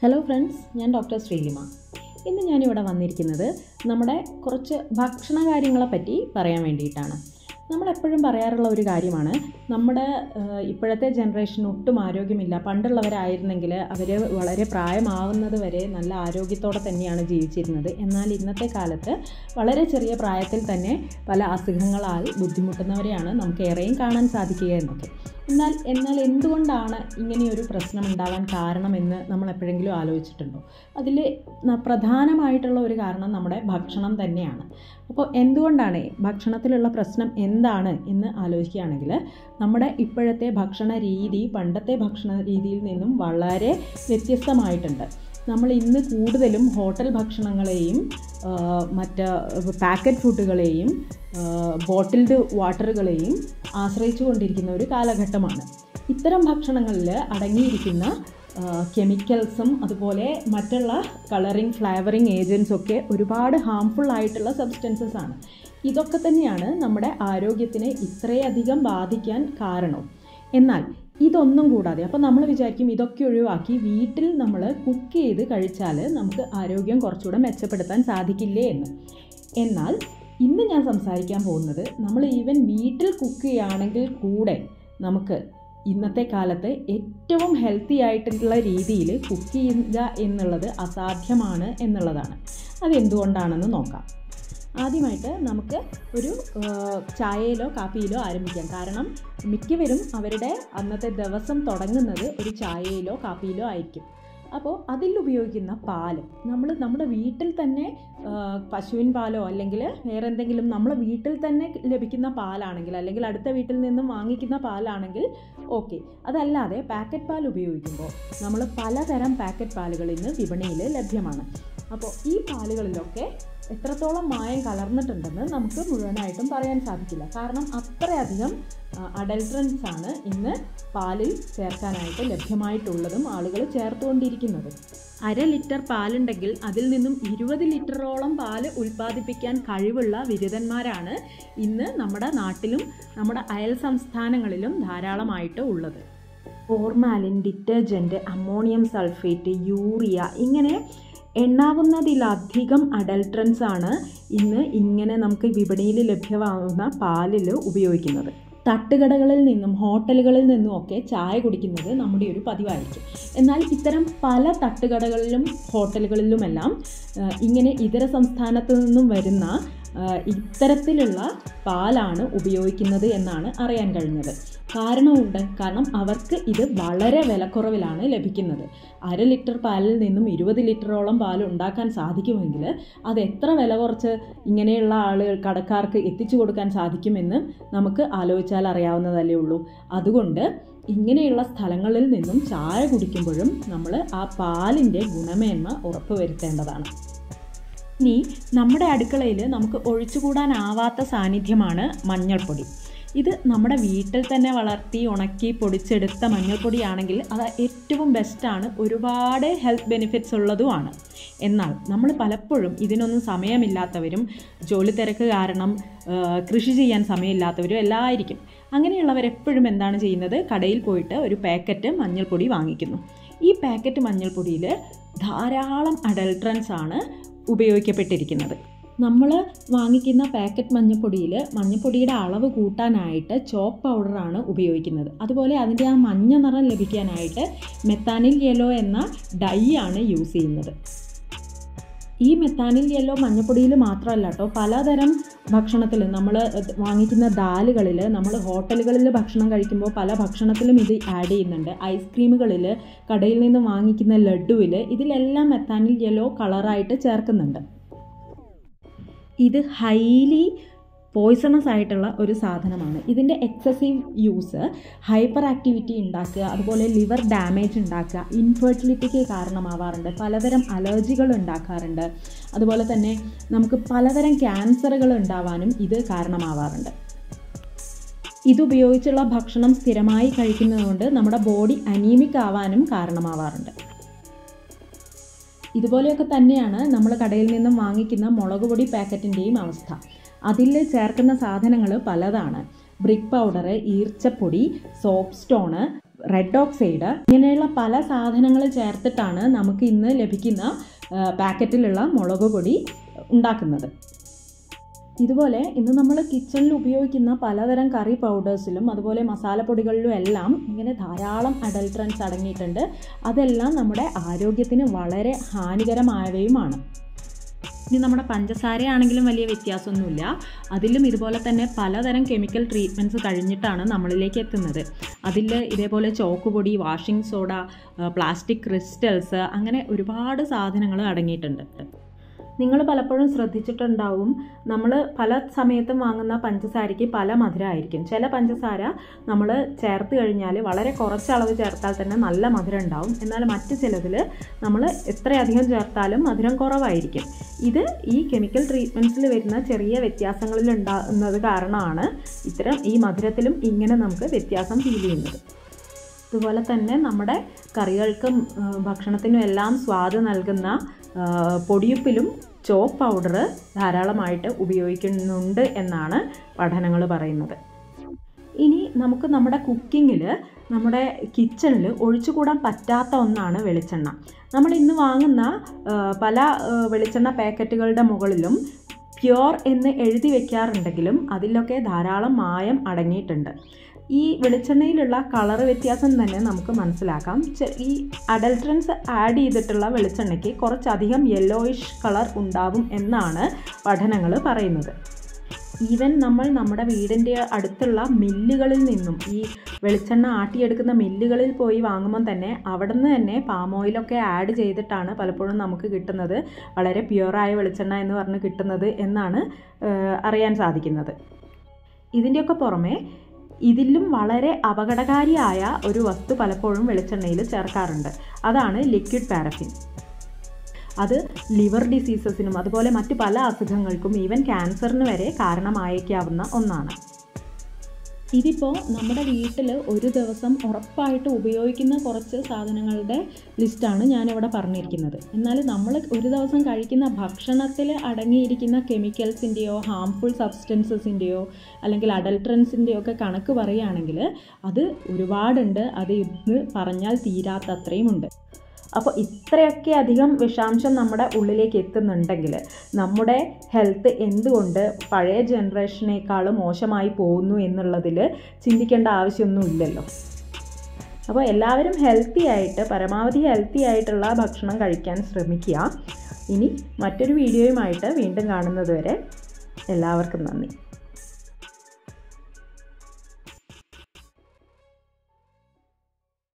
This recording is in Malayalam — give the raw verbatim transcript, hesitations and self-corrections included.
ഹലോ ഫ്രണ്ട്സ്, ഞാൻ ഡോക്ടർ ശ്രീലിമ. ഇന്ന് ഞാനിവിടെ വന്നിരിക്കുന്നത് നമ്മുടെ കുറച്ച് ഭക്ഷണ കാര്യങ്ങളെ പറ്റി പറയാൻ വേണ്ടിയിട്ടാണ്. നമ്മളെപ്പോഴും പറയാറുള്ള ഒരു കാര്യമാണ്, നമ്മുടെ ഇപ്പോഴത്തെ ജനറേഷൻ ഒട്ടും ആരോഗ്യമില്ല. പണ്ടുള്ളവരായിരുന്നെങ്കിൽ അവർ വളരെ പ്രായമാവുന്നത് വരെ നല്ല ആരോഗ്യത്തോടെ തന്നെയാണ് ജീവിച്ചിരുന്നത്. എന്നാൽ ഇന്നത്തെ കാലത്ത് വളരെ ചെറിയ പ്രായത്തിൽ തന്നെ പല അസുഖങ്ങളാൽ ബുദ്ധിമുട്ടുന്നവരെയാണ് നമുക്ക് ഏറെയും കാണാൻ സാധിക്കുക എന്നൊക്കെ. എന്നാൽ എന്നാൽ എന്തുകൊണ്ടാണ് ഇങ്ങനെയൊരു പ്രശ്നം ഉണ്ടാകാൻ കാരണമെന്ന് നമ്മൾ എപ്പോഴെങ്കിലും ആലോചിച്ചിട്ടുണ്ടോ? അതിൽ പ്രധാനമായിട്ടുള്ള ഒരു കാരണം നമ്മുടെ ഭക്ഷണം തന്നെയാണ്. അപ്പോൾ എന്തുകൊണ്ടാണ് ഭക്ഷണത്തിലുള്ള പ്രശ്നം എന്താണ് എന്ന് ആലോചിക്കുകയാണെങ്കിൽ, നമ്മുടെ ഇപ്പോഴത്തെ ഭക്ഷണ രീതി പണ്ടത്തെ ഭക്ഷണ രീതിയിൽ നിന്നും വളരെ വ്യത്യസ്തമായിട്ടുണ്ട്. നമ്മൾ ഇന്ന് കൂടുതലും ഹോട്ടൽ ഭക്ഷണങ്ങളെയും മറ്റ് പാക്കറ്റ് ഫുഡുകളെയും ബോട്ടിൽഡ് വാട്ടറുകളെയും ആശ്രയിച്ചു കൊണ്ടിരിക്കുന്ന ഒരു കാലഘട്ടമാണ്. ഇത്തരം ഭക്ഷണങ്ങളിൽ അടങ്ങിയിരിക്കുന്ന കെമിക്കൽസും അതുപോലെ മറ്റുള്ള കളറിങ് ഫ്ലേവറിങ് ഏജൻസും ഒക്കെ ഒരുപാട് ഹാംഫുൾ ആയിട്ടുള്ള സബ്സ്റ്റൻസസ് ആണ്. ഇതൊക്കെ തന്നെയാണ് നമ്മുടെ ആരോഗ്യത്തിനെ ഇത്രയധികം ബാധിക്കാൻ കാരണം. എന്നാൽ ഇതൊന്നും കൂടാതെ, അപ്പോൾ നമ്മൾ വിചാരിക്കും ഇതൊക്കെ ഒഴിവാക്കി വീട്ടിൽ നമ്മൾ കുക്ക് ചെയ്ത് കഴിച്ചാൽ നമുക്ക് ആരോഗ്യം കുറച്ചുകൂടെ മെച്ചപ്പെടുത്താൻ സാധിക്കില്ലേ എന്ന്. എന്നാൽ ഇന്ന് ഞാൻ സംസാരിക്കാൻ പോകുന്നത്, നമ്മൾ ഈവൻ വീട്ടിൽ കുക്ക് ചെയ്യുകയാണെങ്കിൽ കൂടെ നമുക്ക് ഇന്നത്തെ കാലത്ത് ഏറ്റവും ഹെൽത്തി ആയിട്ടുള്ള രീതിയിൽ കുക്ക് ചെയ്യുക എന്നുള്ളത് അസാധ്യമാണ് എന്നുള്ളതാണ്. അതെന്തുകൊണ്ടാണെന്ന് നോക്കാം. ആദ്യമായിട്ട് നമുക്ക് ഒരു ചായയിലോ കാപ്പിയിലോ ആരംഭിക്കാം. കാരണം മിക്കവരും അവരുടെ അന്നത്തെ ദിവസം തുടങ്ങുന്നത് ഒരു ചായയിലോ കാപ്പിയിലോ ആയിരിക്കും. അപ്പോൾ അതിൽ ഉപയോഗിക്കുന്ന പാല് നമ്മൾ നമ്മുടെ വീട്ടിൽ തന്നെ പശുവിൻ പാലോ അല്ലെങ്കിൽ വേറെ എന്തെങ്കിലും നമ്മൾ വീട്ടിൽ തന്നെ ലഭിക്കുന്ന പാലാണെങ്കിൽ, അല്ലെങ്കിൽ അടുത്ത വീട്ടിൽ നിന്നും വാങ്ങിക്കുന്ന പാലാണെങ്കിൽ ഓക്കെ. അതല്ലാതെ പാക്കറ്റ് പാൽ ഉപയോഗിക്കുമ്പോൾ നമ്മൾ പലതരം പാക്കറ്റ് പാലുകൾ ഇന്ന് വിപണിയിൽ ലഭ്യമാണ്. അപ്പോൾ ഈ പാലുകളിലൊക്കെ എത്രത്തോളം മായം കലർന്നിട്ടുണ്ടെന്ന് നമുക്ക് മുഴുവനായിട്ടും പറയാൻ സാധിക്കില്ല. കാരണം അത്രയധികം അഡൽട്രൻസ് ആണ് ഇന്ന് പാലിൽ ചേർക്കാനായിട്ട് ലഭ്യമായിട്ടുള്ളതും ആളുകൾ ചേർത്തുകൊണ്ടിരിക്കുന്നത്. അര ലിറ്റർ പാലുണ്ടെങ്കിൽ അതിൽ നിന്നും ഇരുപത് ലിറ്ററോളം പാല് ഉൽപ്പാദിപ്പിക്കാൻ കഴിവുള്ള ബിരുദന്മാരാണ് ഇന്ന് നമ്മുടെ നാട്ടിലും നമ്മുടെ അയൽ സംസ്ഥാനങ്ങളിലും ധാരാളമായിട്ട് ഉള്ളത്. Formalin, detergent, ammonium sulphate, urea, ഇങ്ങനെ എണ്ണാവുന്നതിലധികം അഡൽട്രൻസ് ആണ് ഇന്ന് ഇങ്ങനെ നമുക്ക് വിപണിയിൽ ലഭ്യമാകുന്ന പാലിൽ ഉപയോഗിക്കുന്നത്. തട്ടുകടകളിൽ നിന്നും ഹോട്ടലുകളിൽ നിന്നും ഒക്കെ ചായ കുടിക്കുന്നത് നമ്മുടെ ഒരു പതിവായിരിക്കും. എന്നാൽ ഇത്തരം പല തട്ടുകടകളിലും ഹോട്ടലുകളിലുമെല്ലാം ഇങ്ങനെ ഇതര സംസ്ഥാനത്തു നിന്നും വരുന്ന ഇത്തരത്തിലുള്ള പാലാണ് ഉപയോഗിക്കുന്നത് എന്നാണ് അറിയാൻ കഴിഞ്ഞത്. കാരണമുണ്ട്. കാരണം അവർക്ക് ഇത് വളരെ വിലക്കുറവിലാണ് ലഭിക്കുന്നത്. അര ലിറ്റർ പാലിൽ നിന്നും ഇരുപത് ലിറ്ററോളം പാൽ ഉണ്ടാക്കാൻ സാധിക്കുമെങ്കിൽ അത് എത്ര വില കുറച്ച് ഇങ്ങനെയുള്ള ആളുകൾ കടക്കാർക്ക് എത്തിച്ചു കൊടുക്കാൻ സാധിക്കുമെന്ന് നമുക്ക് ആലോചിച്ചാൽ അറിയാവുന്നതല്ലേ ഉള്ളൂ. അതുകൊണ്ട് ഇങ്ങനെയുള്ള സ്ഥലങ്ങളിൽ നിന്നും ചായ കുടിക്കുമ്പോഴും നമ്മൾ ആ പാലിൻ്റെ ഗുണമേന്മ ഉറപ്പുവരുത്തേണ്ടതാണ്. ഇനി നമ്മുടെ അടുക്കളയിൽ നമുക്ക് ഒഴിച്ചുകൂടാനാവാത്ത സാന്നിധ്യമാണ് മഞ്ഞൾപ്പൊടി. ഇത് നമ്മുടെ വീട്ടിൽ തന്നെ വളർത്തി ഉണക്കി പൊടിച്ചെടുത്ത മഞ്ഞൾപ്പൊടിയാണെങ്കിൽ അത് ഏറ്റവും ബെസ്റ്റാണ്, ഒരുപാട് ഹെൽത്ത് ബെനിഫിറ്റ്സ് ഉള്ളതുമാണ്. എന്നാൽ നമ്മൾ പലപ്പോഴും ഇതിനൊന്നും സമയമില്ലാത്തവരും ജോലി തിരക്ക് കാരണം കൃഷി ചെയ്യാൻ സമയമില്ലാത്തവരും എല്ലാം ആയിരിക്കും. അങ്ങനെയുള്ളവരെപ്പോഴും എന്താണ് ചെയ്യുന്നത്, കടയിൽ പോയിട്ട് ഒരു പാക്കറ്റ് മഞ്ഞൾപ്പൊടി വാങ്ങിക്കുന്നു. ഈ പാക്കറ്റ് മഞ്ഞൾപ്പൊടിയിൽ ധാരാളം അഡൽട്രൻസ് ആണ് ഉപയോഗിക്കപ്പെട്ടിരിക്കുന്നത്. നമ്മൾ വാങ്ങിക്കുന്ന പാക്കറ്റ് മഞ്ഞൾപ്പൊടിയിൽ മഞ്ഞൾപ്പൊടിയുടെ അളവ് കൂട്ടാനായിട്ട് ചോക്ക് പൗഡറാണ് ഉപയോഗിക്കുന്നത്. അതുപോലെ അതിൻ്റെ ആ മഞ്ഞ നിറം ലഭിക്കാനായിട്ട് മെത്താനിൽ യെല്ലോ എന്ന ഡൈ ആണ് യൂസ് ചെയ്യുന്നത്. ഈ മെത്താനിൽ യെല്ലോ മഞ്ഞൾപ്പൊടിയിൽ മാത്രമല്ല കേട്ടോ, പലതരം ഭക്ഷണത്തിൽ നമ്മൾ വാങ്ങിക്കുന്ന ദാലുകളിൽ, നമ്മൾ ഹോട്ടലുകളിൽ ഭക്ഷണം കഴിക്കുമ്പോൾ പല ഭക്ഷണത്തിലും ഇത് ആഡ് ചെയ്യുന്നുണ്ട്. ഐസ്ക്രീമുകളിൽ, കടയിൽ നിന്ന് വാങ്ങിക്കുന്ന ലഡുവിൽ, ഇതിലെല്ലാം മെത്താനിൽ യെല്ലോ കളറായിട്ട് ചേർക്കുന്നുണ്ട്. ഇത് ഹൈലി പോയ്സണസ് ആയിട്ടുള്ള ഒരു സാധനമാണ്. ഇതിൻ്റെ എക്സസീവ് യൂസ് ഹൈപ്പർ ആക്ടിവിറ്റി ഉണ്ടാക്കുക, അതുപോലെ ലിവർ ഡാമേജ് ഉണ്ടാക്കുക, ഇൻഫെർട്ടിലിറ്റിക്ക് കാരണമാവാറുണ്ട്, പലതരം അലർജികൾ ഉണ്ടാക്കാറുണ്ട്, അതുപോലെ തന്നെ നമുക്ക് പലതരം ക്യാൻസറുകൾ ഉണ്ടാവാനും ഇത് കാരണമാവാറുണ്ട്. ഇതുപയോഗിച്ചുള്ള ഭക്ഷണം സ്ഥിരമായി കഴിക്കുന്നതുകൊണ്ട് നമ്മുടെ ബോഡി അനീമിക് ആവാനും കാരണമാവാറുണ്ട്. ഇതുപോലെയൊക്കെ തന്നെയാണ് നമ്മൾ കടയിൽ നിന്നും വാങ്ങിക്കുന്ന മുളക് പൊടി പാക്കറ്റിൻ്റെയും അവസ്ഥ. അതിൽ ചേർക്കുന്ന സാധനങ്ങൾ പലതാണ്. ബ്രിക്ക് പൗഡർ, ഈർച്ചപ്പൊടി, സോപ്പ് സ്റ്റോണ്, റെഡ് ഓക്സൈഡ്, ഇങ്ങനെയുള്ള പല സാധനങ്ങൾ ചേർത്തിട്ടാണ് നമുക്ക് ഇന്ന് ലഭിക്കുന്ന പാക്കറ്റിലുള്ള മുളക് പൊടി ഉണ്ടാക്കുന്നത്. ഇതുപോലെ ഇന്ന് നമ്മൾ കിച്ചണിൽ ഉപയോഗിക്കുന്ന പലതരം കറി പൗഡേഴ്സിലും അതുപോലെ മസാലപ്പൊടികളിലും എല്ലാം ഇങ്ങനെ ധാരാളം അഡൾട്രൻസ് അടങ്ങിയിട്ടുണ്ട്. അതെല്ലാം നമ്മുടെ ആരോഗ്യത്തിന് വളരെ ഹാനികരമായവയുമാണ്. ഇനി നമ്മുടെ പഞ്ചസാരയാണെങ്കിലും വലിയ വ്യത്യാസമൊന്നുമില്ല. അതിലും ഇതുപോലെ തന്നെ പലതരം കെമിക്കൽ ട്രീറ്റ്മെൻറ്റ്സ് കഴിഞ്ഞിട്ടാണ് നമ്മളിലേക്ക് എത്തുന്നത്. അതിൽ ഇതേപോലെ ചോക്ക് പൊടി, വാഷിംഗ് സോഡ, പ്ലാസ്റ്റിക് ക്രിസ്റ്റൽസ്, അങ്ങനെ ഒരുപാട് സാധനങ്ങൾ അടങ്ങിയിട്ടുണ്ട്. നിങ്ങൾ പലപ്പോഴും ശ്രദ്ധിച്ചിട്ടുണ്ടാവും, നമ്മൾ പല സമയത്തും വാങ്ങുന്ന പഞ്ചസാരയ്ക്ക് പല മധുരമായിരിക്കും. ചില പഞ്ചസാര നമ്മൾ ചേർത്ത് കഴിഞ്ഞാൽ വളരെ കുറച്ച് അളവ് ചേർത്താൽ തന്നെ നല്ല മധുരം ഉണ്ടാവും. എന്നാൽ മറ്റ് ചിലതിൽ നമ്മൾ എത്രയധികം ചേർത്താലും മധുരം കുറവായിരിക്കും. ഇത് ഈ കെമിക്കൽ ട്രീറ്റ്മെൻറ്റ്സിൽ വരുന്ന ചെറിയ വ്യത്യാസങ്ങളിൽ ഉണ്ടാകുന്നത് കാരണമാണ് ഇത്തരം ഈ മധുരത്തിലും ഇങ്ങനെ നമുക്ക് വ്യത്യാസം ഫീൽ ചെയ്യുന്നത്. അതുപോലെ തന്നെ നമ്മുടെ കറികൾക്കും ഭക്ഷണത്തിനും എല്ലാം സ്വാദ് നൽകുന്ന പൊടിയുപ്പിലും ചോപ്പ് പൗഡർ ധാരാളമായിട്ട് ഉപയോഗിക്കുന്നുണ്ട് എന്നാണ് പഠനങ്ങൾ പറയുന്നത്. ഇനി നമുക്ക് നമ്മുടെ കുക്കിങ്ങിൽ, നമ്മുടെ കിച്ചണിൽ ഒഴിച്ചുകൂടാൻ പറ്റാത്ത ഒന്നാണ് വെളിച്ചെണ്ണ. നമ്മൾ ഇന്ന് വാങ്ങുന്ന പല വെളിച്ചെണ്ണ പാക്കറ്റുകളുടെ മുകളിലും പ്യുവർ എന്ന് എഴുതി വയ്ക്കാറുണ്ടെങ്കിലും അതിലൊക്കെ ധാരാളം മായം അടങ്ങിയിട്ടുണ്ട്. ഈ വെളിച്ചെണ്ണയിലുള്ള കളർ വ്യത്യാസം തന്നെ നമുക്ക് മനസ്സിലാക്കാം. ഈ അഡൾട്രൻസ് ആഡ് ചെയ്തിട്ടുള്ള വെളിച്ചെണ്ണയ്ക്ക് കുറച്ചധികം യെല്ലോയിഷ് കളർ ഉണ്ടാവും എന്നാണ് പഠനങ്ങൾ പറയുന്നത്. ഈവൻ നമ്മൾ നമ്മുടെ വീടിൻ്റെ അടുത്തുള്ള മില്ലുകളിൽ നിന്നും ഈ വെളിച്ചെണ്ണ ആട്ടിയെടുക്കുന്ന മില്ലുകളിൽ പോയി വാങ്ങുമ്പം തന്നെ അവിടെ നിന്ന് തന്നെ പാം ഓയിലൊക്കെ ആഡ് ചെയ്തിട്ടാണ് പലപ്പോഴും നമുക്ക് കിട്ടുന്നത്. വളരെ പ്യുവറായ വെളിച്ചെണ്ണ എന്ന് പറഞ്ഞ് കിട്ടുന്നത് എന്നാണ് അറിയാൻ സാധിക്കുന്നത്. ഇതിൻ്റെയൊക്കെ പുറമെ ഇതിലും വളരെ അപകടകാരിയായ ഒരു വസ്തു പലപ്പോഴും വെളിച്ചെണ്ണയിൽ ചേർക്കാറുണ്ട്. അതാണ് ലിക്വിഡ് പാരഫിൻ. അത് ലിവർ ഡിസീസസിനും അതുപോലെ മറ്റ് പല അസുഖങ്ങൾക്കും ഈവൻ ക്യാൻസറിന് വരെ കാരണമായേക്കാവുന്ന ഒന്നാണ്. ഇതിപ്പോൾ നമ്മുടെ വീട്ടിൽ ഒരു ദിവസം ഉറപ്പായിട്ട് ഉപയോഗിക്കുന്ന കുറച്ച് സാധനങ്ങളുടെ ലിസ്റ്റാണ് ഞാനിവിടെ പറഞ്ഞിരിക്കുന്നത്. എന്നാൽ നമ്മൾ ഒരു ദിവസം കഴിക്കുന്ന ഭക്ഷണത്തിൽ അടങ്ങിയിരിക്കുന്ന കെമിക്കൽസിൻ്റെയോ ഹാംഫുൾ സബ്സ്റ്റൻസസിൻ്റെയോ അല്ലെങ്കിൽ അഡൾട്രൻസിൻ്റെയോ ഒക്കെ കണക്ക് പറയുകയാണെങ്കിൽ അത് ഒരുപാടുണ്ട്. അത് ഇത് പറഞ്ഞാൽ തീരാത്തത്രയും ഉണ്ട്. അപ്പോൾ ഇത്രയൊക്കെ അധികം വിഷാംശം നമ്മുടെ ഉള്ളിലേക്ക് എത്തുന്നുണ്ടെങ്കിൽ നമ്മുടെ ഹെൽത്ത് എന്തുകൊണ്ട് പഴയ ജനറേഷനേക്കാളും മോശമായി പോകുന്നു എന്നുള്ളതിൽ ചിന്തിക്കേണ്ട ആവശ്യമൊന്നുമില്ലല്ലോ. അപ്പോൾ എല്ലാവരും ഹെൽത്തി ആയിട്ട്, പരമാവധി ഹെൽത്തി ആയിട്ടുള്ള ഭക്ഷണം കഴിക്കാൻ ശ്രമിക്കുക. ഇനി മറ്റൊരു വീഡിയോയുമായിട്ട് വീണ്ടും കാണുന്നത് വരെ എല്ലാവർക്കും നന്ദി.